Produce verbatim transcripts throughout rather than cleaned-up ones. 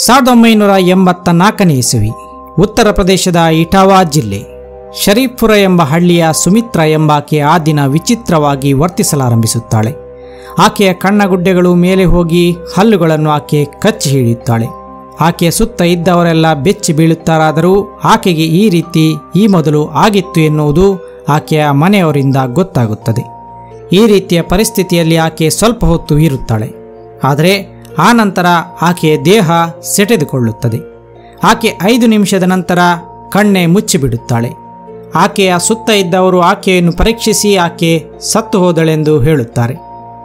ಸಾವಿರದ ಒಂಬೈನೂರ ಎಂಬತ್ತ ನಾಲ್ಕನೇ ಇಸವಿ ಉತ್ತರ ಪ್ರದೇಶದ ಇಟಾವಾ ಜಿಲ್ಲೆ ಶರೀಫ್ಪುರ ಎಂಬ ಹಳ್ಳಿಯ ಸುಮಿತ್ರಾ ಎಂಬಾಕೆ ಆ ದಿನ ವಿಚಿತ್ರವಾಗಿ ವರ್ತಿಸಲಾರಂಭಿಸುತ್ತಾಳೆ. ಆಕೆಯ ಕಣ್ಣಗುಡ್ಡೆಗಳು ಮೇಲೆ ಹೋಗಿ ಹಲ್ಲುಗಳನ್ನು ಆಕೆ ಕಚ್ಚಿ ಹಿಡಿಯುತ್ತಾಳೆ. ಆಕೆಯ ಸುತ್ತ ಇದ್ದವರೆಲ್ಲ ಬೆಚ್ಚಿ ಬೀಳುತ್ತಾರಾದರೂ ಆಕೆಗೆ ಈ ರೀತಿ ಈ ಮೊದಲು ಆಗಿತ್ತು ಎನ್ನುವುದು ಆಕೆಯ ಮನೆಯವರಿಂದ ಗೊತ್ತಾಗುತ್ತದೆ. ಈ ರೀತಿಯ ಪರಿಸ್ಥಿತಿಯಲ್ಲಿ ಆಕೆ ಸ್ವಲ್ಪ ಹೊತ್ತು ಇರುತ್ತಾಳೆ. ಆದರೆ ಆ ನಂತರ ಆಕೆಯ ದೇಹ ಸೆಟೆದುಕೊಳ್ಳುತ್ತದೆ. ಆಕೆ ಐದು ನಿಮಿಷದ ನಂತರ ಕಣ್ಣೆ ಮುಚ್ಚಿಬಿಡುತ್ತಾಳೆ. ಆಕೆಯ ಸುತ್ತ ಇದ್ದವರು ಆಕೆಯನ್ನು ಪರೀಕ್ಷಿಸಿ ಆಕೆ ಸತ್ತು ಹೋದಳೆಂದು ಹೇಳುತ್ತಾರೆ.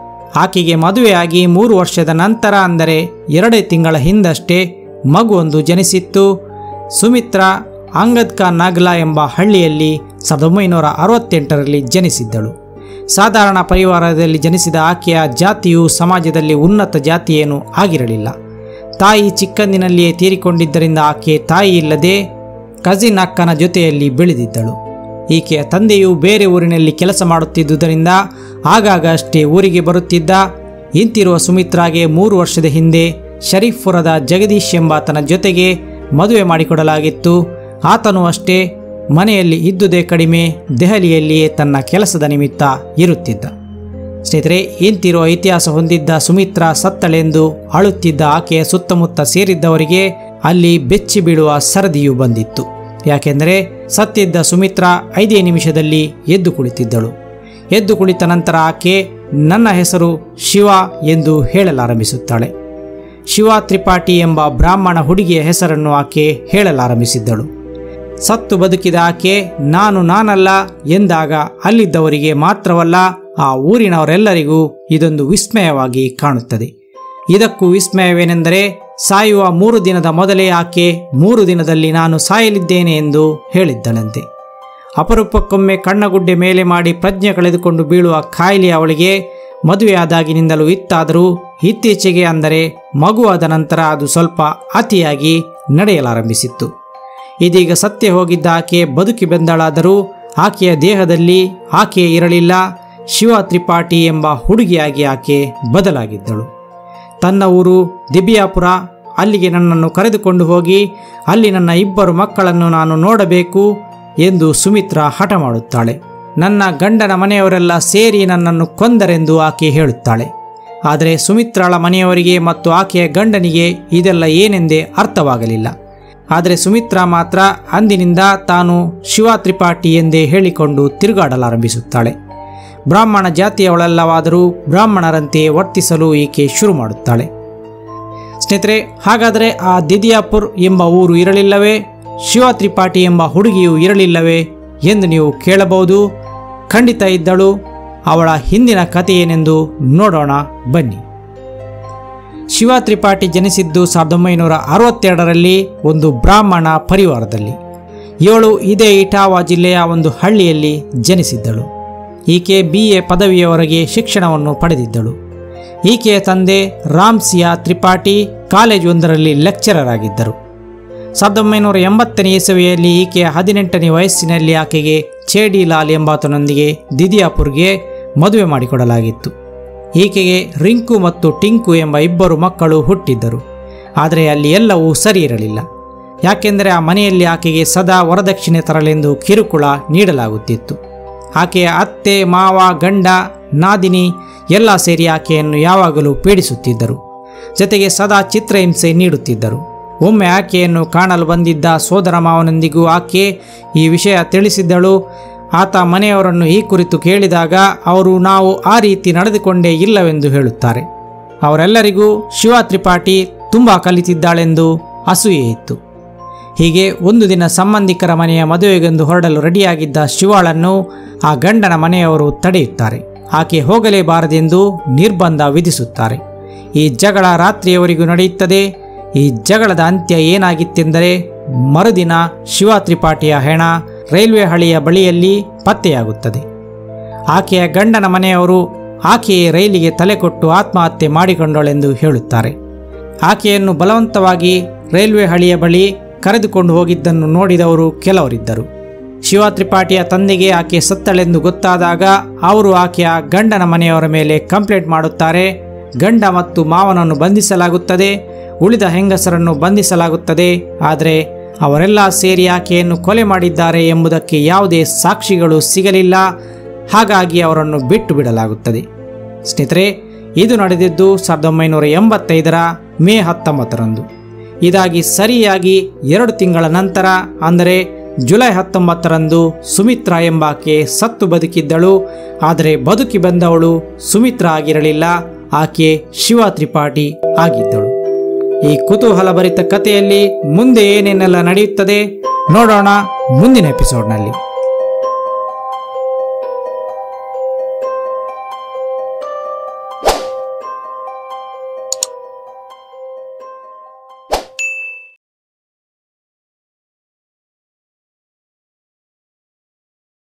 ಆಕೆಗೆ ಮದುವೆಯಾಗಿ ಮೂರು ವರ್ಷದ ನಂತರ ಅಂದರೆ ಎರಡೇ ತಿಂಗಳ ಹಿಂದಷ್ಟೇ ಮಗುವೊಂದು ಜನಿಸಿತ್ತು. ಸುಮಿತ್ರಾ ಅಂಗದ್ ಕಾ ನಾಗ್ಲಾ ಎಂಬ ಹಳ್ಳಿಯಲ್ಲಿ ಸಾವಿರದ ಒಂಬೈನೂರ ಅರವತ್ತೆಂಟರಲ್ಲಿ ಜನಿಸಿದ್ದಳು. ಸಾಧಾರಣ ಪರಿವಾರದಲ್ಲಿ ಜನಿಸಿದ ಆಕೆಯ ಜಾತಿಯು ಸಮಾಜದಲ್ಲಿ ಉನ್ನತ ಜಾತಿಯೇನೂ ಆಗಿರಲಿಲ್ಲ. ತಾಯಿ ಚಿಕ್ಕಂದಿನಲ್ಲಿಯೇ ತೀರಿಕೊಂಡಿದ್ದರಿಂದ ಆಕೆ ತಾಯಿ ಇಲ್ಲದೆ ಕಜಿನ್ ಅಕ್ಕನ ಜೊತೆಯಲ್ಲಿ ಬೆಳೆದಿದ್ದಳು. ಈಕೆಯ ತಂದೆಯು ಬೇರೆ ಊರಿನಲ್ಲಿ ಕೆಲಸ ಮಾಡುತ್ತಿದ್ದುದರಿಂದ ಆಗಾಗ ಅಷ್ಟೇ ಊರಿಗೆ ಬರುತ್ತಿದ್ದ. ಇಂತಿರುವ ಸುಮಿತ್ರಾಗೆ ಮೂರು ವರ್ಷದ ಹಿಂದೆ ಶರೀಫ್ಪುರದ ಜಗದೀಶ್ ಎಂಬಾತನ ಜೊತೆಗೆ ಮದುವೆ ಮಾಡಿಕೊಡಲಾಗಿತ್ತು. ಆತನು ಅಷ್ಟೇ ಮನೆಯಲ್ಲಿ ಇದ್ದುದೇ ಕಡಿಮೆ, ದೆಹಲಿಯಲ್ಲಿಯೇ ತನ್ನ ಕೆಲಸದ ನಿಮಿತ್ತ ಇರುತ್ತಿದ್ದ. ಸ್ನೇಹಿತರೆ, ಇಂತಿರುವ ಇತಿಹಾಸ ಹೊಂದಿದ್ದ ಸುಮಿತ್ರಾ ಸತ್ತಳೆಂದು ಅಳುತ್ತಿದ್ದ ಆಕೆಯ ಸುತ್ತಮುತ್ತ ಸೇರಿದ್ದವರಿಗೆ ಅಲ್ಲಿ ಬೆಚ್ಚಿ ಬೀಳುವ ಸರದಿಯು ಬಂದಿತ್ತು. ಯಾಕೆಂದರೆ ಸತ್ತಿದ್ದ ಸುಮಿತ್ರಾ ಐದೇ ನಿಮಿಷದಲ್ಲಿ ಎದ್ದು ಕುಳಿತಿದ್ದಳು. ಎದ್ದು ಕುಳಿತ ನಂತರ ಆಕೆ ನನ್ನ ಹೆಸರು ಶಿವ ಎಂದು ಹೇಳಲಾರಂಭಿಸುತ್ತಾಳೆ. ಶಿವ ತ್ರಿಪಾಠಿ ಎಂಬ ಬ್ರಾಹ್ಮಣ ಹುಡುಗಿಯ ಹೆಸರನ್ನು ಆಕೆ ಹೇಳಲಾರಂಭಿಸಿದ್ದಳು. ಸತ್ತು ಬದುಕಿದ ಆಕೆ ನಾನು ನಾನಲ್ಲ ಎಂದಾಗ ಅಲ್ಲಿದ್ದವರಿಗೆ ಮಾತ್ರವಲ್ಲ ಆ ಊರಿನವರೆಲ್ಲರಿಗೂ ಇದೊಂದು ವಿಸ್ಮಯವಾಗಿ ಕಾಣುತ್ತದೆ. ಇದಕ್ಕೂ ವಿಸ್ಮಯವೇನೆಂದರೆ ಸಾಯುವ ಮೂರು ದಿನದ ಮೊದಲೇ ಆಕೆ ಮೂರು ದಿನದಲ್ಲಿ ನಾನು ಸಾಯಲಿದ್ದೇನೆ ಎಂದು ಹೇಳಿದ್ದಳಂತೆ. ಅಪರೂಪಕ್ಕೊಮ್ಮೆ ಕಣ್ಣಗುಡ್ಡೆ ಮೇಲೆ ಮಾಡಿ ಪ್ರಜ್ಞೆ ಕಳೆದುಕೊಂಡು ಬೀಳುವ ಕಾಯಿಲೆ ಅವಳಿಗೆ ಮದುವೆಯಾದಾಗಿನಿಂದಲೂ ಇತ್ತಾದರೂ ಇತ್ತೀಚೆಗೆ ಅಂದರೆ ಮಗುವಾದ ನಂತರ ಅದು ಸ್ವಲ್ಪ ಅತಿಯಾಗಿ ನಡೆಯಲಾರಂಭಿಸಿತ್ತು. ಇದೀಗ ಸತ್ಯ ಹೋಗಿದ್ದ ಆಕೆ ಬದುಕಿ ಬಂದಳಾದರೂ ಆಕೆಯ ದೇಹದಲ್ಲಿ ಆಕೆ ಇರಲಿಲ್ಲ. ಶಿವ ತ್ರಿಪಾಠಿ ಎಂಬ ಹುಡುಗಿಯಾಗಿ ಆಕೆ ಬದಲಾಗಿದ್ದಳು. ತನ್ನ ಊರು ದಿಬಿಯಾಪುರ, ಅಲ್ಲಿಗೆ ನನ್ನನ್ನು ಕರೆದುಕೊಂಡು ಹೋಗಿ ಅಲ್ಲಿ ನನ್ನ ಇಬ್ಬರು ಮಕ್ಕಳನ್ನು ನಾನು ನೋಡಬೇಕು ಎಂದು ಸುಮಿತ್ರಾ ಹಠ ಮಾಡುತ್ತಾಳೆ. ನನ್ನ ಗಂಡನ ಮನೆಯವರೆಲ್ಲ ಸೇರಿ ನನ್ನನ್ನು ಕೊಂದರೆಂದು ಆಕೆ ಹೇಳುತ್ತಾಳೆ. ಆದರೆ ಸುಮಿತ್ರಾಳ ಮನೆಯವರಿಗೆ ಮತ್ತು ಆಕೆಯ ಗಂಡನಿಗೆ ಇದೆಲ್ಲ ಏನೆಂದೇ ಅರ್ಥವಾಗಲಿಲ್ಲ. ಆದರೆ ಸುಮಿತ್ರಾ ಮಾತ್ರ ಅಂದಿನಿಂದ ತಾನು ಶಿವ ತ್ರಿಪಾಠಿ ಎಂದೇ ಹೇಳಿಕೊಂಡು ತಿರುಗಾಡಲಾರಂಭಿಸುತ್ತಾಳೆ. ಬ್ರಾಹ್ಮಣ ಜಾತಿಯವಳೆಲ್ಲವಾದರೂ ಬ್ರಾಹ್ಮಣರಂತೆಯೇ ವರ್ತಿಸಲು ಈಕೆ ಶುರು ಮಾಡುತ್ತಾಳೆ. ಸ್ನೇಹಿತರೆ, ಹಾಗಾದರೆ ಆ ದಿದಿಯಾಪುರ್ ಎಂಬ ಊರು ಇರಲಿಲ್ಲವೇ? ಶಿವ ತ್ರಿಪಾಠಿ ಎಂಬ ಹುಡುಗಿಯು ಇರಲಿಲ್ಲವೇ ಎಂದು ನೀವು ಕೇಳಬಹುದು. ಖಂಡಿತ ಇದ್ದಳು. ಅವಳ ಹಿಂದಿನ ಕಥೆ ಏನೆಂದು ನೋಡೋಣ ಬನ್ನಿ. ಶಿವ ತ್ರಿಪಾಠಿ ಜನಿಸಿದ್ದು ಸಾವಿರದ ಒಂಬೈನೂರ ಅರವತ್ತೆರಡರಲ್ಲಿ ಒಂದು ಬ್ರಾಹ್ಮಣ ಪರಿವಾರದಲ್ಲಿ. ಇವಳು ಇದೇ ಇಟಾವಾ ಜಿಲ್ಲೆಯ ಒಂದು ಹಳ್ಳಿಯಲ್ಲಿ ಜನಿಸಿದ್ದಳು. ಈಕೆ ಬಿ ಎ ಪದವಿಯವರೆಗೆ ಶಿಕ್ಷಣವನ್ನು ಪಡೆದಿದ್ದಳು. ಈಕೆಯ ತಂದೆ ರಾಮ್ಸಿಯಾ ತ್ರಿಪಾಠಿ ಕಾಲೇಜೊಂದರಲ್ಲಿ ಲೆಕ್ಚರರ್ ಆಗಿದ್ದರು. ಸಾವಿರದ ಒಂಬೈನೂರ ಎಂಬತ್ತನೇ ಇಸವಿಯಲ್ಲಿ ಈಕೆಯ ಹದಿನೆಂಟನೇ ವಯಸ್ಸಿನಲ್ಲಿ ಆಕೆಗೆ ಚೇಡಿಲಾಲ್ ಎಂಬಾತನೊಂದಿಗೆ ದಿದಿಯಾಪುರ್ಗೆ ಮದುವೆ ಮಾಡಿಕೊಡಲಾಗಿತ್ತು. ಈಕೆಗೆ ರಿಂಕು ಮತ್ತು ಟಿಂಕು ಎಂಬ ಇಬ್ಬರು ಮಕ್ಕಳು ಹುಟ್ಟಿದ್ದರು. ಆದರೆ ಅಲ್ಲಿ ಎಲ್ಲವೂ ಸರಿ ಇರಲಿಲ್ಲ. ಯಾಕೆಂದರೆ ಆ ಮನೆಯಲ್ಲಿ ಆಕೆಗೆ ಸದಾ ವರದಕ್ಷಿಣೆ ತರಲೆಂದು ಕಿರುಕುಳ ನೀಡಲಾಗುತ್ತಿತ್ತು. ಆಕೆಯ ಅತ್ತೆ, ಮಾವ, ಗಂಡ, ನಾದಿನಿ ಎಲ್ಲ ಸೇರಿ ಆಕೆಯನ್ನು ಯಾವಾಗಲೂ ಪೀಡಿಸುತ್ತಿದ್ದರು. ಜೊತೆಗೆ ಸದಾ ಚಿತ್ರಹಿಂಸೆ ನೀಡುತ್ತಿದ್ದರು. ಒಮ್ಮೆ ಆಕೆಯನ್ನು ಕಾಣಲು ಬಂದಿದ್ದ ಸೋದರ ಮಾವನೊಂದಿಗೂ ಆಕೆ ಈ ವಿಷಯ ತಿಳಿಸಿದ್ದಳು. ಆತ ಮನೆಯವರನ್ನು ಈ ಕುರಿತು ಕೇಳಿದಾಗ ಅವರು ನಾವು ಆ ರೀತಿ ನಡೆದುಕೊಂಡೇ ಇಲ್ಲವೆಂದು ಹೇಳುತ್ತಾರೆ. ಅವರೆಲ್ಲರಿಗೂ ಶಿವ ತ್ರಿಪಾಠಿ ತುಂಬ ಕಲಿತಿದ್ದಾಳೆಂದು ಅಸೂಯೆ ಇತ್ತು. ಹೀಗೆ ಒಂದು ದಿನ ಸಂಬಂಧಿಕರ ಮನೆಯ ಮದುವೆಗೆಂದು ಹೊರಡಲು ರೆಡಿಯಾಗಿದ್ದ ಶಿವಾಳನ್ನು ಆ ಗಂಡನ ಮನೆಯವರು ತಡೆಯುತ್ತಾರೆ. ಆಕೆ ಹೋಗಲೇಬಾರದೆಂದು ನಿರ್ಬಂಧ ವಿಧಿಸುತ್ತಾರೆ. ಈ ಜಗಳ ರಾತ್ರಿಯವರೆಗೂ ನಡೆಯುತ್ತದೆ. ಈ ಜಗಳದ ಅಂತ್ಯ ಏನಾಗಿತ್ತೆಂದರೆ ಮರುದಿನ ಶಿವ ತ್ರಿಪಾಠಿಯ ಹೆಣ ರೈಲ್ವೆ ಹಳಿಯ ಬಳಿಯಲ್ಲಿ ಪತ್ತೆಯಾಗುತ್ತದೆ. ಆಕೆಯ ಗಂಡನ ಮನೆಯವರು ಆಕೆಯೇ ರೈಲಿಗೆ ತಲೆ ಕೊಟ್ಟು ಆತ್ಮಹತ್ಯೆ ಮಾಡಿಕೊಂಡಳೆಂದು ಹೇಳುತ್ತಾರೆ. ಆಕೆಯನ್ನು ಬಲವಂತವಾಗಿ ರೈಲ್ವೆ ಹಳಿಯ ಬಳಿ ಕರೆದುಕೊಂಡು ಹೋಗಿದ್ದನ್ನು ನೋಡಿದವರು ಕೆಲವರಿದ್ದರು. ಶಿವ ತ್ರಿಪಾಠಿಯ ತಂದೆಗೆ ಆಕೆ ಸತ್ತಳೆಂದು ಗೊತ್ತಾದಾಗ ಅವರು ಆಕೆಯ ಗಂಡನ ಮನೆಯವರ ಮೇಲೆ ಕಂಪ್ಲೇಂಟ್ ಮಾಡುತ್ತಾರೆ. ಗಂಡ ಮತ್ತು ಮಾವನನ್ನು ಬಂಧಿಸಲಾಗುತ್ತದೆ, ಉಳಿದ ಹೆಂಗಸರನ್ನು ಬಂಧಿಸಲಾಗುತ್ತದೆ. ಆದರೆ ಅವರೆಲ್ಲ ಸೇರಿ ಆಕೆಯನ್ನು ಕೊಲೆ ಮಾಡಿದ್ದಾರೆ ಎಂಬುದಕ್ಕೆ ಯಾವುದೇ ಸಾಕ್ಷಿಗಳು ಸಿಗಲಿಲ್ಲ. ಹಾಗಾಗಿ ಅವರನ್ನು ಬಿಟ್ಟು ಬಿಡಲಾಗುತ್ತದೆ. ಸ್ನೇಹಿತರೆ, ಇದು ನಡೆದಿದ್ದು ಸಾವಿರದ ಒಂಬೈನೂರ ಎಂಬತ್ತೈದರ ಮೇ ಹತ್ತೊಂಬತ್ತರಂದು. ಇದಾಗಿ ಸರಿಯಾಗಿ ಎರಡು ತಿಂಗಳ ನಂತರ ಅಂದರೆ ಜುಲೈ ಹತ್ತೊಂಬತ್ತರಂದು ಸುಮಿತ್ರಾ ಎಂಬಾಕೆ ಸತ್ತು ಬದುಕಿದ್ದಳು. ಆದರೆ ಬದುಕಿ ಬಂದವಳು ಸುಮಿತ್ರಾ ಆಗಿರಲಿಲ್ಲ, ಆಕೆ ಶಿವ ತ್ರಿಪಾಠಿ ಆಗಿದ್ದಳು. ಈ ಕುತೂಹಲಭರಿತ ಕಥೆಯಲ್ಲಿ ಮುಂದೆ ಏನೇನೆಲ್ಲ ನಡೆಯುತ್ತದೆ ನೋಡೋಣ ಮುಂದಿನ ಎಪಿಸೋಡ್ನಲ್ಲಿ.